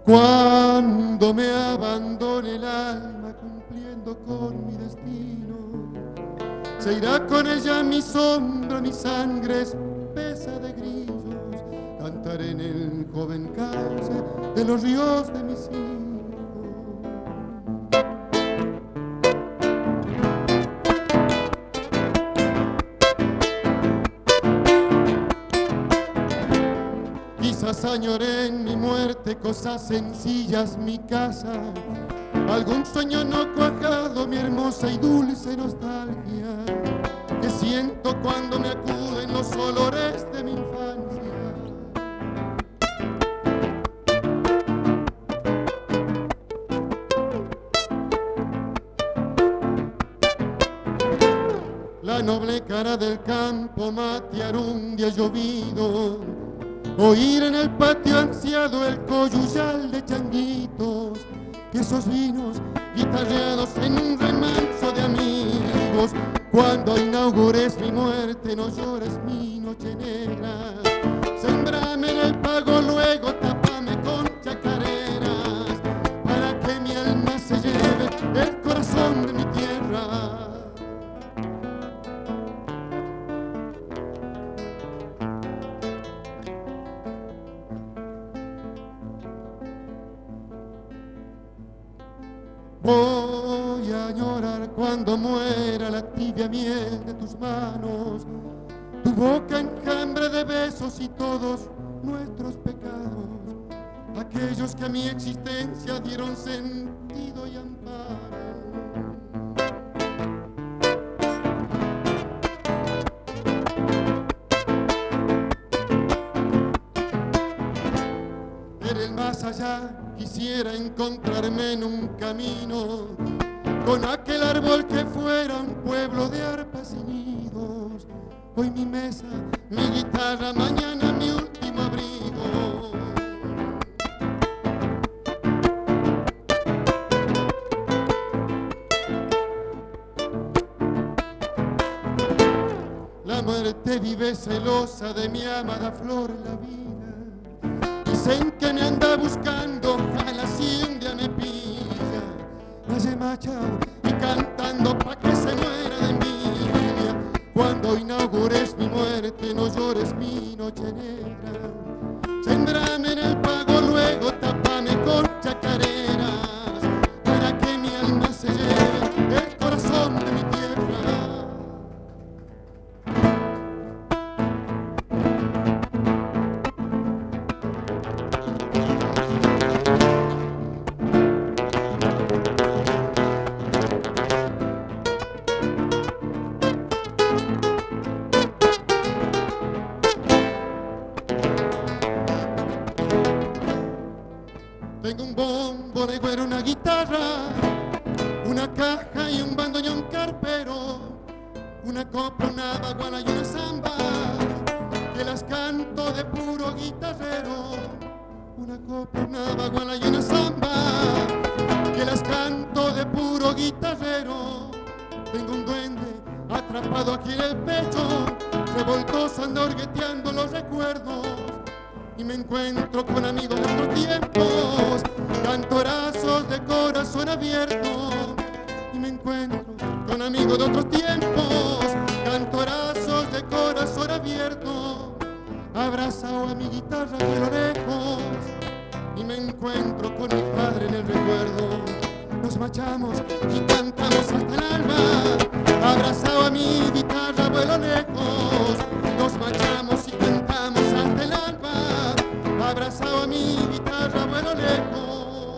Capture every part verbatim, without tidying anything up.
Cuando me abandone el alma cumpliendo con mi destino, se irá con ella mi sombra, mi sangre espesa de grillos. Cantaré en el joven cauce de los ríos de mis hijos. Quizás añoré en mi muerte cosas sencillas, mi casa, algún sueño no cuajado, mi hermosa y dulce nostalgia, que siento cuando me acuden los olores de mi infancia. La noble cara del campo matear un día llovido, oír en el patio ansiado el coyuyal de changuitos, que esos vinos guitarreados en un remanso de amigos. Cuando inaugures mi muerte no llores mi noche negra, sembrame en el pago, luego tapame con chacareras, para que mi alma se lleve el corazón de mi tierra. Voy a llorar cuando muera la tibia miel de tus manos, tu boca enjambre de besos y todos nuestros pecados, aquellos que a mi existencia dieron sentido y amparo. En el más allá quisiera encontrarme en un camino con aquel árbol que fuera un pueblo de arpas y nidos. Hoy mi mesa, mi guitarra, mañana mi último abrigo. La muerte vive celosa de mi amada flor la vida. Dicen que me anda buscando, ojalá si un día me pilla, vaya machao y cantando pa' que se muera de envidia. Cuando inaugures mi muerte no llores mi noche negra, sembrame en el pago, luego tapame con chacareras, para que mi alma se lleve el corazón de mi tierra. Tengo un bombo de güero, una guitarra, una caja y un bandoneón carpero, una copla, una baguala y una samba, que las canto de puro guitarrero. Una copla, una baguala y una samba, que las canto de puro guitarrero. Tengo un duende atrapado aquí en el pecho, revoltoso anda orgueteando los recuerdos. Y me encuentro con amigos de otros tiempos, cantorazos de corazón abierto. Y me encuentro con amigos de otros tiempos, cantorazos de corazón abierto. Abrazado a mi guitarra de lo lejos, y me encuentro con mi padre en el recuerdo. Nos marchamos y cantamos hasta el alma. Abrazado a mi guitarra vuelo lejos, nos marchamos y cantamos hasta el alma. Abrazado a mi guitarra vuelo lejos.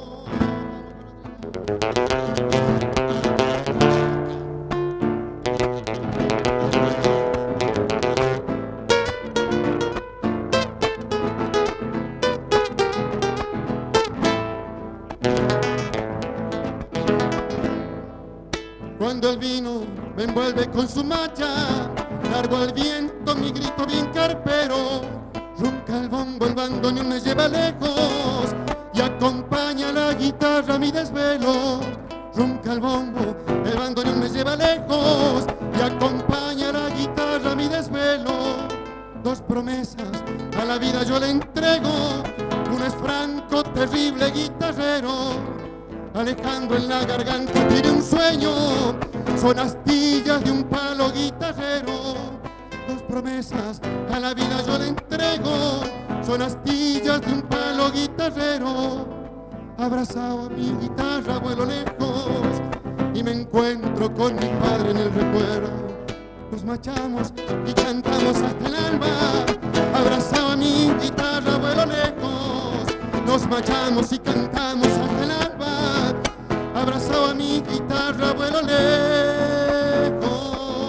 Cuando el vino me envuelve con su macha, largo al viento mi grito bien carpero. Ronca el bombo, el bandoneón me lleva lejos y acompaña la guitarra mi desvelo. Ronca el bombo, el bandoneón me lleva lejos y acompaña la guitarra mi desvelo. Dos promesas a la vida yo le entrego, una es franco terrible guitarrero. Alejandro en la garganta tiene un sueño, son astillas de un palo guitarrero. Dos promesas a la vida yo le entrego, son astillas de un palo guitarrero. Abrazado a mi guitarra vuelo lejos y me encuentro con mi padre en el recuerdo. Nos marchamos y cantamos hasta el alba. Abrazado a mi guitarra vuelo lejos. Nos marchamos y cantamos hasta el alba. Abrazado a mi guitarra vuelo lejos.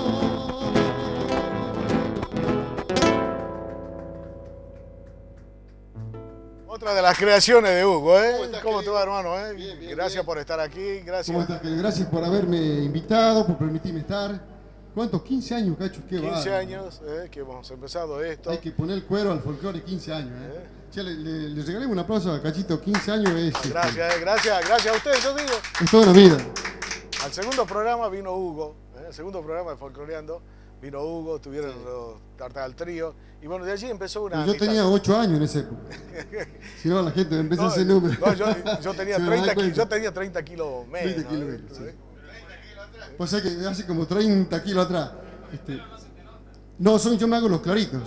Otra de las creaciones de Hugo, ¿eh? ¿Cómo, estás, ¿Cómo te va, hermano? ¿Eh? Bien, bien, gracias bien. por estar aquí, gracias. ¿Cómo estás? Gracias por haberme invitado, por permitirme estar. ¿Cuántos? quince años, Cacho, qué va. quince años eh, que hemos empezado esto. Hay que poner el cuero al folclore, quince años. ¿eh? ¿Eh? Che, le, le, le regalé un aplauso a Cachito, quince años es... Gracias, este, eh, gracias, gracias a ustedes, yo digo. Es toda una vida. Al segundo programa vino Hugo, ¿eh? El segundo programa de Folcloreando, vino Hugo, tuvieron sí. los Tartagal Trío, y bueno, de allí empezó una... Yo tenía ocho años en ese época. Si no, la gente me empezó no, a hacer números. No, yo, yo, tenía treinta kilos, yo tenía treinta kilos menos. treinta kilos menos, sí. O sea que hace como treinta kilos atrás. Este, no, son, yo me hago los claritos.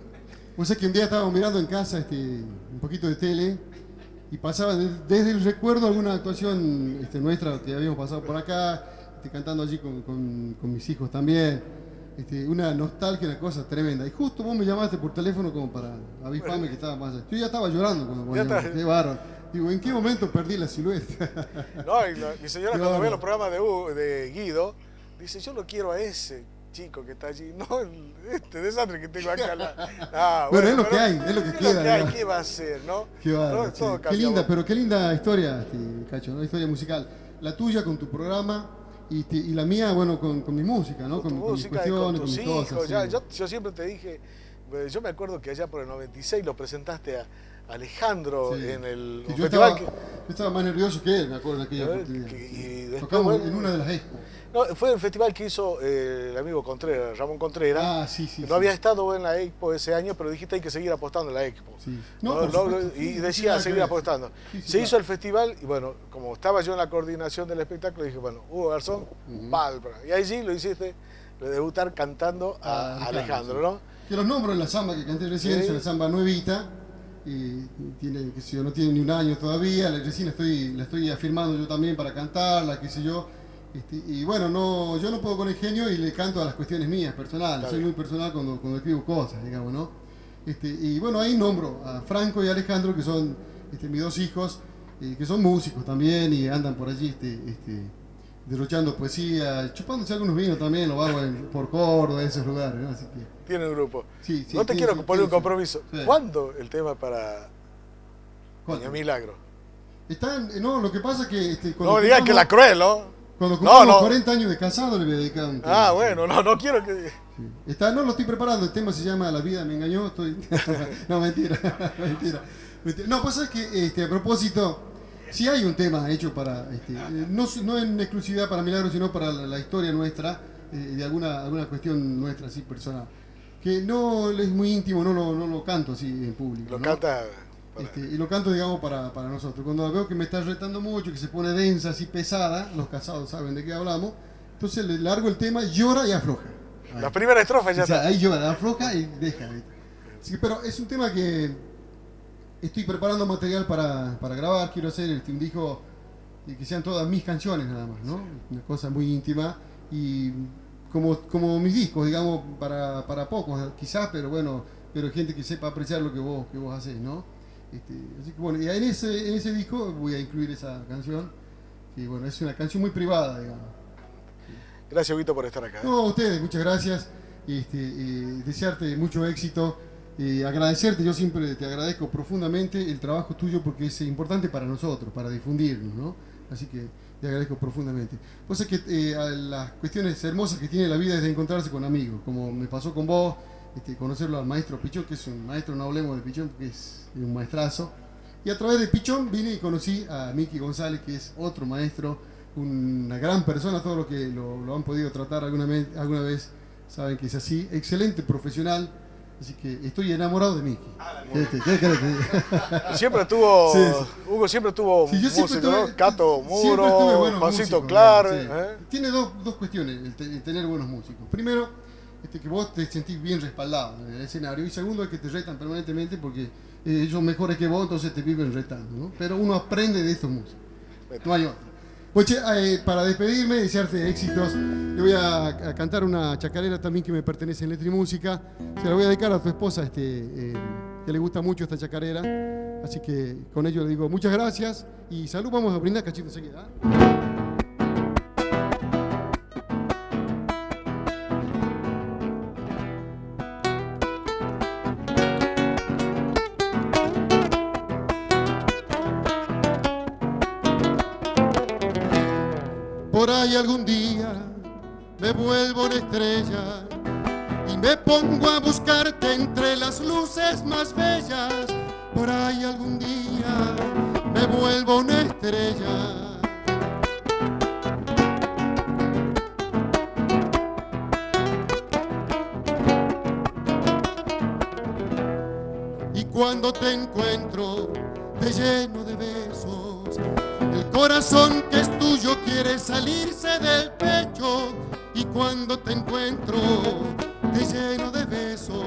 O sea que un día estábamos mirando en casa este, un poquito de tele y pasaba de, desde el recuerdo alguna actuación este, nuestra que habíamos pasado por acá, este, cantando allí con, con, con mis hijos también. Este, una nostalgia, una cosa tremenda. Y justo vos me llamaste por teléfono como para avisarme bueno, que estaba más allá. Yo ya estaba llorando cuando vos llamaste. Qué bárbaro. Digo, ¿en qué momento perdí la silueta? No, y la, mi señora cuando ve los programas de, Hugo, de Guido, dice, yo lo quiero a ese chico que está allí, no este desastre que tengo acá. La... Ah, bueno, bueno, es lo pero, que hay, es lo que es queda. Lo que hay, ¿qué va a hacer, no? Qué, barro, no, todo qué linda, pero qué linda historia, este, Cacho, ¿no? Historia musical. La tuya con tu programa y, te, y la mía, bueno, con, con mi música, ¿no? Con, con, tu con música, mis cuestiones, con tus con mis hijos. cosas, Ya, sí. yo, yo siempre te dije, yo me acuerdo que allá por el noventa y seis lo presentaste a Alejandro sí. en el que yo festival. Estaba, que... yo estaba más nervioso que él, me acuerdo, en aquella oportunidad. Que, y después, tocamos bueno, en una de las expos. No, fue el festival que hizo eh, el amigo Contreras, Ramón Contreras. Ah, sí, sí. No sí. había estado en la Expo ese año, pero dijiste hay que seguir apostando en la Expo. Sí. No, no, no, y decía seguir apostando. Sí, sí, Se claro. hizo el festival y bueno, como estaba yo en la coordinación del espectáculo, dije, bueno, Hugo Garzón, uh-huh. Palpra. Y allí lo hiciste, lo de debutar cantando a ah, Alejandro, claro, sí. ¿no? Que los nombro en la samba que canté recién, sí. Es una samba nuevita. Y tiene, qué sé yo, no tiene ni un año todavía, la recién estoy, la estoy afirmando yo también para cantarla, qué sé yo. Este, y bueno, no, yo no puedo con el genio y le canto a las cuestiones mías, personales. Está Soy bien. muy personal cuando, cuando escribo cosas, digamos, ¿no? Este, y bueno, ahí nombro a Franco y Alejandro, que son este, mis dos hijos, eh, que son músicos también y andan por allí este, este, derrochando poesía, chupándose algunos vinos también, lo hago en, por Córdoba, en esos lugares, ¿no? Así que... Tiene un grupo. Sí, sí, no te tiene, quiero poner un compromiso. Sí. ¿Cuándo el tema para Doña Milagro? Están, no, lo que pasa es que... Este, no digas que la cruel, ¿no? Cuando cumplimos no, no. cuarenta años de casado le voy a dedicar un tema. Ah, bueno, no, no quiero que... Sí. Está, no lo estoy preparando, el tema se llama La vida me engañó, estoy... no, mentira, mentira, mentira. No, pues es que este, a propósito, sí hay un tema hecho para, este, no, no en exclusividad para Milagro, sino para la, la historia nuestra, eh, de alguna, alguna cuestión nuestra, así, personal. Que no es muy íntimo, no lo, no lo canto así en público. Lo ¿no? canta... Para... Este, y lo canto, digamos, para, para nosotros. Cuando veo que me está retando mucho, que se pone densa, así pesada, los casados saben de qué hablamos, entonces le largo el tema, llora y afloja. Ahí. La primera estrofa ya o sea, está. Ahí llora, afloja y deja. Sí, pero es un tema que estoy preparando material para, para grabar, quiero hacer este, un disco que sean todas mis canciones nada más, ¿no? Una cosa muy íntima y como, como mis discos, digamos, para, para pocos quizás, pero bueno, pero gente que sepa apreciar lo que vos, que vos hacés, ¿no? Este, así que bueno, y en ese, en ese disco voy a incluir esa canción, que bueno, es una canción muy privada, digamos. Gracias, Vito, por estar acá. No, a ustedes, muchas gracias, este, eh, desearte mucho éxito, eh, agradecerte, yo siempre te agradezco profundamente el trabajo tuyo porque es importante para nosotros, para difundirnos, ¿no? Así que te agradezco profundamente. Pues es que eh, las cuestiones hermosas que tiene la vida es de encontrarse con amigos, como me pasó con vos, este, conocerlo al maestro Pichón, que es un maestro, no hablemos de Pichón, porque es un maestrazo. Y a través de Pichón vine y conocí a Miki González, que es otro maestro, una gran persona, todos los que lo, lo han podido tratar alguna vez, alguna vez saben que es así, excelente profesional. Así que estoy enamorado de Miki. Este, ¿qué querés que diga? Siempre tuvo, sí, sí. Hugo siempre tuvo sí, músico, siempre tuve, ¿no? Cato Muro, Juancito Clar. Sí. ¿eh? Tiene dos, dos cuestiones el, te, el tener buenos músicos. Primero, este, que vos te sentís bien respaldado en el escenario. Y segundo, es que te retan permanentemente porque eh, ellos mejores que vos, entonces te viven retando, ¿no? Pero uno aprende de estos músicos. No hay otro. Pues, eh, para despedirme y desearte éxitos, le voy a, a cantar una chacarera también que me pertenece en Letra y Música. Se la voy a dedicar a tu esposa, este, eh, que le gusta mucho esta chacarera. Así que con ello le digo muchas gracias y salud. Vamos a brindar cachito enseguida. Por ahí algún día me vuelvo una estrella y me pongo a buscarte entre las luces más bellas. Por ahí algún día me vuelvo una estrella. Y cuando te encuentro te lleno de besos. El corazón que es tuyo quiere salirse del pecho y cuando te encuentro te lleno de besos.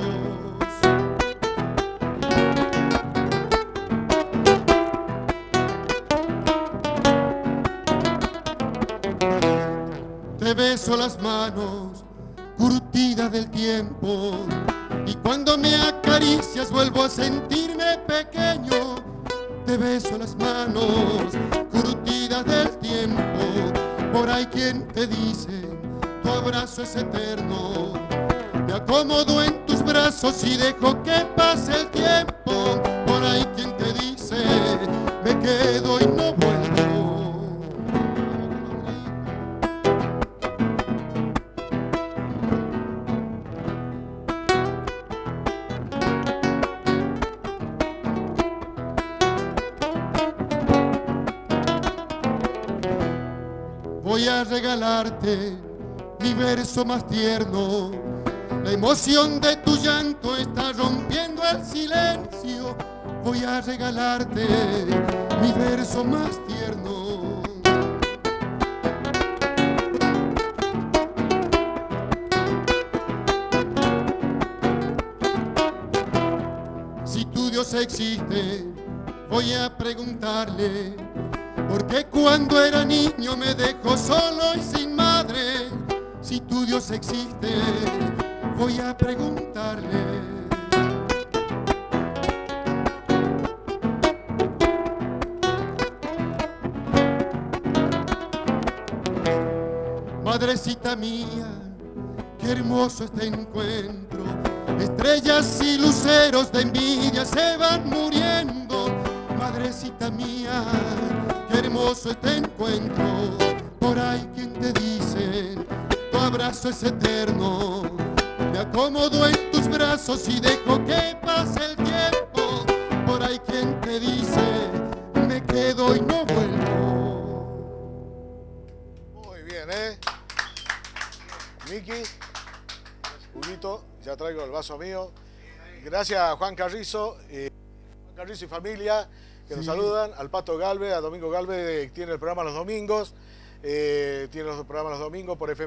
Te beso las manos curtidas del tiempo y cuando me acaricias vuelvo a sentirme pequeño. Te beso las manos curtidas del tiempo. Por ahí quien te dice tu abrazo es eterno. Me acomodo en tus brazos y dejo que pase el tiempo. Por ahí quien te dice me quedo y no vuelvo. Voy a regalarte mi verso más tierno. La emoción de tu llanto está rompiendo el silencio. Voy a regalarte mi verso más tierno. Si tu Dios existe, voy a preguntarle porque cuando era niño me dejó solo y sin madre. Si tu Dios existe, voy a preguntarle. Madrecita mía, qué hermoso este encuentro. Estrellas y luceros de envidia se van muriendo. Madrecita mía, qué hermoso este encuentro. Por ahí quien te dice tu abrazo es eterno. Me acomodo en tus brazos y dejo que pase el tiempo. Por ahí quien te dice me quedo y no vuelvo. Muy bien, ¿eh? Miki, Huguito, ya traigo el vaso mío. Gracias a Juan Carrizo, eh, Juan Carrizo y familia, que sí nos saludan, al Pato Galve, a Domingo Galve, que tiene el programa los domingos, eh, tiene los programas los domingos por F M.